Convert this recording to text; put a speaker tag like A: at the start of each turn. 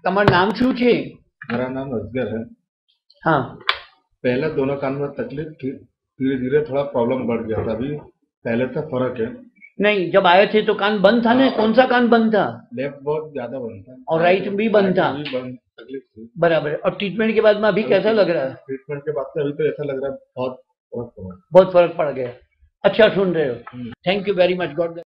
A: તમારું નામ શું છે?
B: मेरा नाम असगर है।
A: हाँ,
B: पहले दोनों कान में तकलीफ थी, धीरे धीरे थोड़ा प्रॉब्लम बढ़ गया था। अभी पहले से फर्क है।
A: नहीं जब आए थे तो कान बंद था ना? कौन सा कान बंद था?
B: लेफ्ट बहुत ज्यादा बंद था
A: और राइट भी बंद था?
B: तकलीफ थी।
A: बराबर। और ट्रीटमेंट के बाद में अभी कैसा लग रहा है?
B: ट्रीटमेंट के बाद से अभी तो ऐसा लग रहा है बहुत फर्क पड़ा।
A: बहुत फर्क पड़ गया। अच्छा सुन रहे हो। Thank you very much. God